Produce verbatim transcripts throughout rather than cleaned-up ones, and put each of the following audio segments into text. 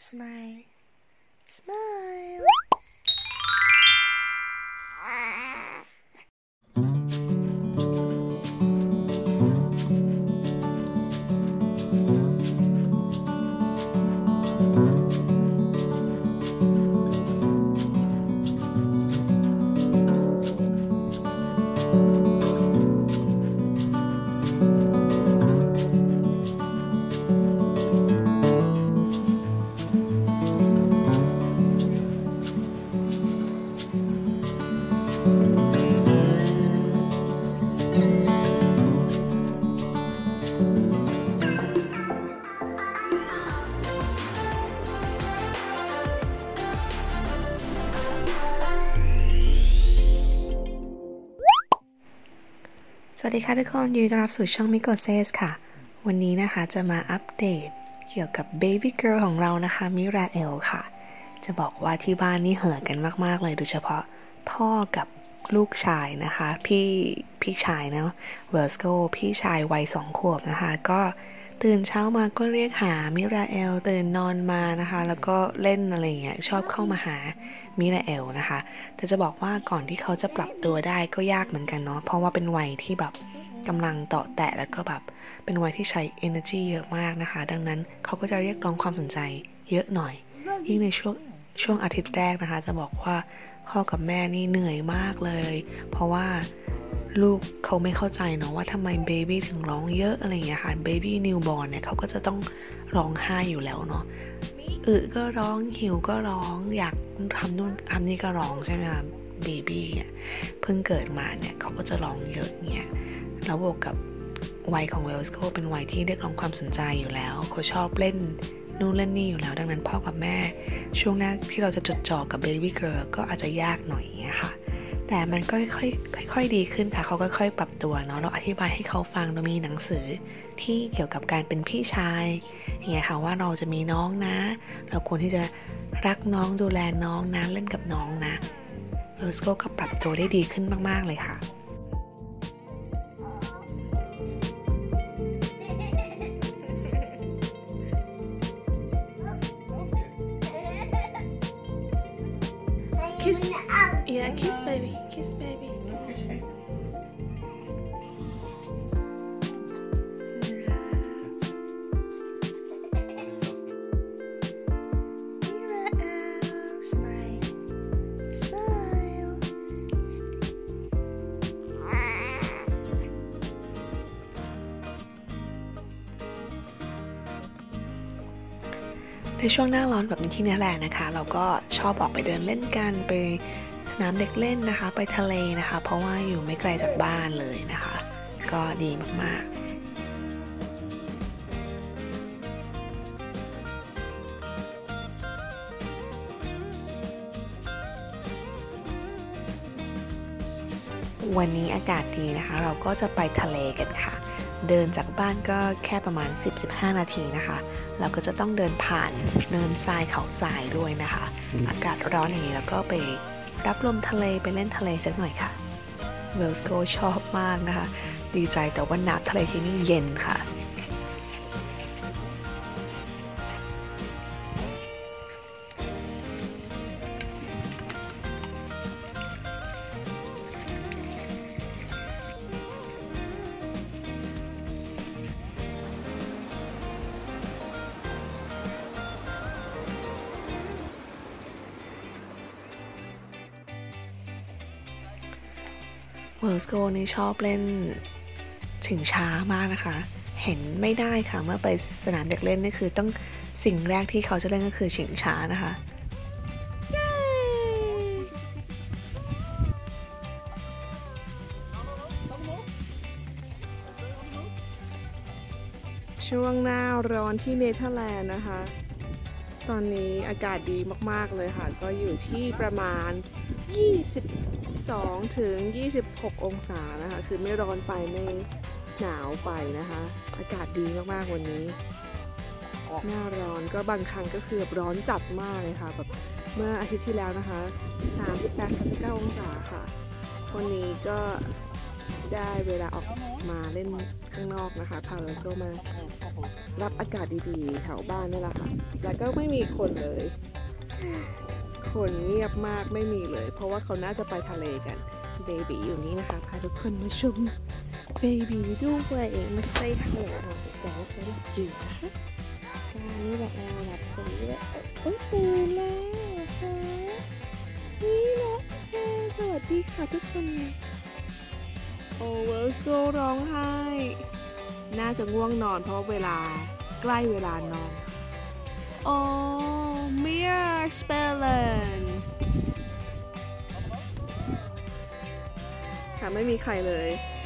smile smile สวัสดีค่ะทุกคนยินดีต้อนรับสู่ช่องมิโกเซสค่ะวันนี้นะคะจะมาอัปเดตเกี่ยวกับ baby girl ของเรานะคะมิราเอลค่ะจะบอกว่าที่บ้านนี่เห่อกันมากๆเลยโดยเฉพาะพ่อกับลูกชายนะคะพี่พี่ชายนะเวลสโกพี่ชายวัยสองขวบนะคะก็ตื่นเช้ามาก็เรียกหามิราเอลตื่นนอนมานะคะแล้วก็เล่นอะไรเงี้ยชอบเข้ามาหามิราเอลนะคะแต่จะบอกว่าก่อนที่เขาจะปรับตัวได้ก็ยากเหมือนกันเนาะเพราะว่าเป็นวัยที่แบบกำลังเตาะแตะแล้วก็แบบเป็นวัยที่ใช้ energy เยอะมากนะคะดังนั้นเขาก็จะเรียกร้องความสนใจเยอะหน่อยยิ่งในช่วงช่วงอาทิตย์แรกนะคะจะบอกว่าพ่อกับแม่นี่เหนื่อยมากเลยเพราะว่าลูกเขาไม่เข้าใจเนาะว่าทำไมเบบี้ถึงร้องเยอะอะไรอย่างเงี้ยค่ะเบบี้นิวบอร์นเนี่ยเขาก็จะต้องร้องไห้อยู่แล้วเนาะอึก็ร้องหิวก็ร้องอยากทำนู่นทำนี่ก็ร้องใช่ไหมคะเบบี้เนี่ยเพิ่งเกิดมาเนี่ยเขาก็จะร้องเยอะเนี่ยแล้วบวกกับวัยของเวลส์ก็เป็นวัยที่เรียกร้องความสนใจอยู่แล้วเขาชอบเล่นนู่นเล่นนี่อยู่แล้วดังนั้นพ่อกับแม่ช่วงแรกที่เราจะจดจ่อกับเบบี้เกิร์ลก็อาจจะยากหน่อยเนี่ยค่ะแต่มันก็ค่อยๆค่อยๆดีขึ้นค่ะเขาก็ค่อยปรับตัวเนาะเราอธิบายให้เขาฟังเรามีหนังสือที่เกี่ยวกับการเป็นพี่ชายอย่างเงี้ยค่ะว่าเราจะมีน้องนะเราควรที่จะรักน้องดูแลน้องนะเล่นกับน้องนะเออสโกก็ปรับตัวได้ดีขึ้นมากๆเลยค่ะKiss, yeah, kiss baby, kiss baby. Kiss baby. Mira, smile, smile. ในช่วงหน้าร้อนแบบนี้ที่นี่แหละนะคะเราก็ชอบออกไปเดินเล่นกันไปสนามเด็กเล่นนะคะไปทะเลนะคะเพราะว่าอยู่ไม่ไกลจากบ้านเลยนะคะก็ดีมากๆวันนี้อากาศดีนะคะเราก็จะไปทะเลกันค่ะเดินจากบ้านก็แค่ประมาณ สิบถึงสิบห้า นาทีนะคะเราก็จะต้องเดินผ่านเนินทรายเขาทรายด้วยนะคะอากาศร้อนอย่างนี้แล้วก็ไปรับลมทะเลไปเล่นทะเลสักหน่อยค่ะเวลส์โกชอบมากนะคะดีใจแต่ว่าน้ำทะเลที่นี่เย็นค่ะเวลส์โกนี่ชอบเล่นชิงช้ามากนะคะเห็นไม่ได้ค่ะเมื่อไปสนามเด็กเล่นนี่คือต้องสิ่งแรกที่เขาจะเล่นก็คือชิงช้านะคะช่วงหน้าร้อนที่เนเธอร์แลนด์นะคะตอนนี้อากาศดีมากๆเลยค่ะก็อยู่ที่ประมาณยี่สิบสองถึงยี่สิบหกองศานะคะคือไม่ร้อนไปไม่หนาวไปนะคะอากาศดีมากๆวันนี้หน้าร้อนก็บางครั้งก็คือแบบร้อนจัดมากเลยค่ะแบบเมื่ออาทิตย์ที่แล้วนะคะสามสิบแปด สามสิบเก้าองศาค่ะวันนี้ก็ได้เวลาออกมาเล่นข้างนอกนะคะพาเวลโซมารับอากาศดีๆแถวบ้านนี่แหละค่ะแล้วก็ไม่มีคนเลยคนเงียบมากไม่มีเลยเพราะว่าเขาน่าจะไปทะเลกันเบบีอยู่นี่นะคะพาทุกคนมาชมเบบีด้วยมาเซ่ฮัลโหลค่ะแต่ว่าเขาหลับอยู่นะคะการนี่แหละหลับตรงนี้แหละโอ๊ยตื่นแล้วค่ะนี่นะสวัสดีค่ะทุกคนโอ้เวิร์สโกร้องไห้น่าจะง่วงนอนเพราะเวลาใกล้เวลานอนโอ้เมียร์สเปลนค่ะไม่มีใครเลย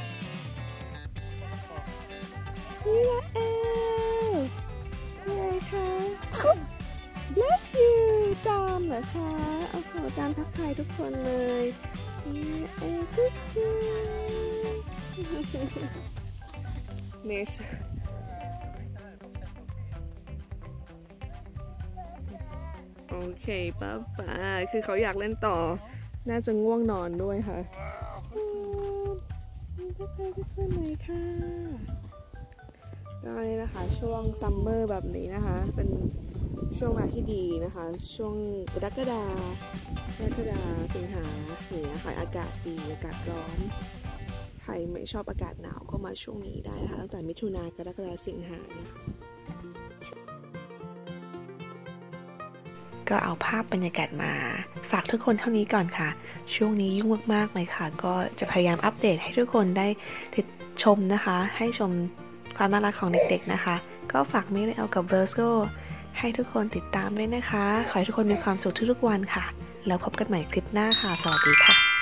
นี่ละเอลอะไรคะ bless you จามเหรอคะเอาขอจามทักทายทุกคนเลยนี่ละเอลกุ๊กกุ๊กเนชโอเคป้าป้าคือเขาอยากเล่นต่อน่าจะง่วงนอนด้วยค่ะทักทายทุกคนหน่อยค่ะก็นี่นะคะช่วงซัมเมอร์แบบนี้นะคะเป็นช่วงเวลาที่ดีนะคะช่วงกรกฎาคมกรกฎาคมสิงหาอย่างเงี้ยค่ะอากาศดีอากาศร้อนใครไม่ชอบอากาศหนาวก็มาช่วงนี้ได้นะคะตั้งแต่มิถุนากรกฎาสิงหาเนี่ยก็เอาภาพบรรยากาศมาฝากทุกคนเท่านี้ก่อนค่ะช่วงนี้ยุ่งมากๆเลยค่ะก็จะพยายามอัปเดตให้ทุกคนได้ติดชมนะคะให้ชมความน่ารักของเด็กๆนะคะก็ฝากมิเรลกับเบอร์สโกให้ทุกคนติดตามด้วยนะคะขอให้ทุกคนมีความสุขทุกๆวันค่ะแล้วพบกันใหม่คลิปหน้าค่ะสวัสดีค่ะ